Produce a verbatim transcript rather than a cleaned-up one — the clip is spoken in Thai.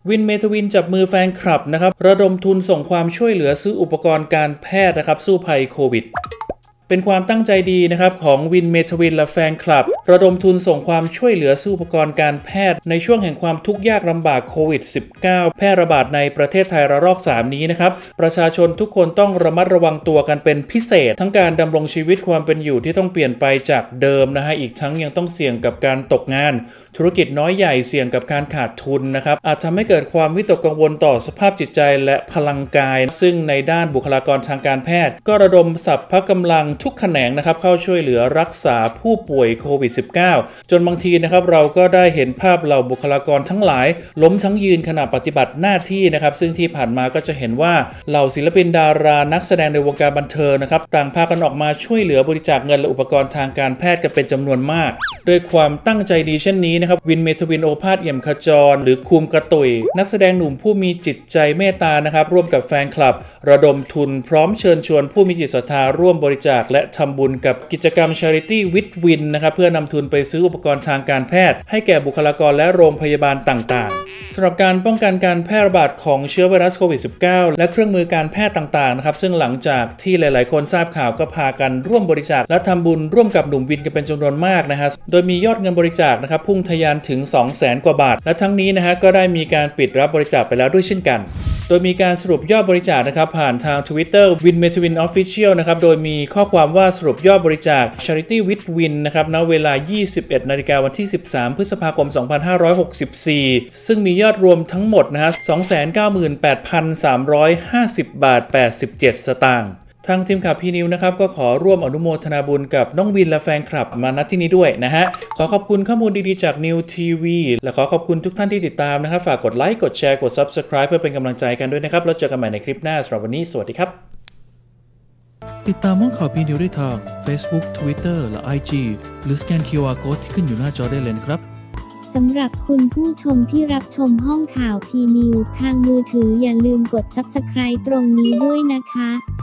วินเมทวินจับมือแฟนคลับนะครับระดมทุนส่งความช่วยเหลือซื้ออุปกรณ์การแพทย์นะครับสู้ภัยโควิดเป็นความตั้งใจดีนะครับของวินเมทวินและแฟนคลับระดมทุนส่งความช่วยเหลือซื้ออุปกรณ์การแพทย์ในช่วงแห่งความทุกข์ยากลำบากโควิด สิบเก้า แพร่ระบาดในประเทศไทยระลอกสามนี้นะครับประชาชนทุกคนต้องระมัดระวังตัวกันเป็นพิเศษทั้งการดำรงชีวิตความเป็นอยู่ที่ต้องเปลี่ยนไปจากเดิมนะฮะอีกทั้งยังต้องเสี่ยงกับการตกงานธุรกิจน้อยใหญ่เสี่ยงกับการขาดทุนนะครับอาจทำให้เกิดความวิตกกังวลต่อสภาพจิตใจและพลังกายซึ่งในด้านบุคลากรทางการแพทย์ก็ระดมสรรพกำลังทุกแขนงนะครับเข้าช่วยเหลือรักษาผู้ป่วยโควิด สิบเก้า จนบางทีนะครับเราก็ได้เห็นภาพเหล่าบุคลากรทั้งหลายล้มทั้งยืนขณะปฏิบัติหน้าที่นะครับซึ่งที่ผ่านมาก็จะเห็นว่าเหล่าศิลปินดารานักแสดงในวงการบันเทิงนะครับต่างพากันออกมาช่วยเหลือบริจาคเงินและอุปกรณ์ทางการแพทย์กันเป็นจำนวนมากด้วยความตั้งใจดีเช่นนี้นะครับวินเมทวินโอภาสเอี่ยมขจรหรือคุมกระตุยนักแสดงหนุ่มผู้มีจิตใจเมตตานะครับร่วมกับแฟนคลับระดมทุนพร้อมเชิญชวนผู้มีจิตศรัทธาร่วมบริจาคและทำบุญกับกิจกรรม Charity with Win นะครับเพื่อนำทุนไปซื้ออุปกรณ์ทางการแพทย์ให้แก่บุคลากรและโรงพยาบาลต่างๆสำหรับการป้องกันการแพร่ระบาดของเชื้อไวรัสโควิด สิบเก้า และเครื่องมือการแพทย์ต่างๆนะครับซึ่งหลังจากที่หลายๆคนทราบข่าวก็พากันร่วมบริจาคและทำบุญร่วมกับหนุ่มวินกันเป็นจำนวนมากนะฮะโดยมียอดเงินบริจาคนะครับพุ่งทะยานถึง สองแสน กว่าบาทและทั้งนี้นะฮะก็ได้มีการปิดรับบริจาคไปแล้วด้วยเช่นกันโดยมีการสรุปยอดบริจาคนะครับผ่านทาง Twitter Winmetwin Official นะครับโดยมีข้อความว่าสรุปยอดบริจาค Charity with Win นะครับณเวลา ยี่สิบเอ็ดนาฬิกาวันที่ สิบสาม พฤษภาคม สองพันห้าร้อยหกสิบสี่ ซึ่งมียอดรวมทั้งหมดนะฮะ สองแสนเก้าหมื่นแปดพันสามร้อยห้าสิบ บาท แปดสิบเจ็ด สตางค์ทางทีมข่าวพีนิวนะครับก็ขอร่วมอนุโมทนาบุญกับน้องวินและแฟนคลับมาณที่นี้ด้วยนะฮะขอขอบคุณข้อมูลดีๆจาก New ที วี และขอขอบคุณทุกท่านที่ติดตามนะครับฝากกดไลค์กดแชร์กด Subscribe เพื่อเป็นกำลังใจกันด้วยนะครับแล้วเจอกันใหม่ในคลิปหน้าสำหรับวันนี้สวัสดีครับติดตามห้องข่าวพีนิวได้ทาง Facebook Twitter และ ไอ จี หรือสแกน คิว อาร์ Code ที่ขึ้นอยู่หน้าจอได้เลยนะครับสำหรับคุณผู้ชมที่รับชมห้องข่าวพีนิวทางมือถืออย่าลืมกด Subscribe ตรงนี้ด้วยนะคะ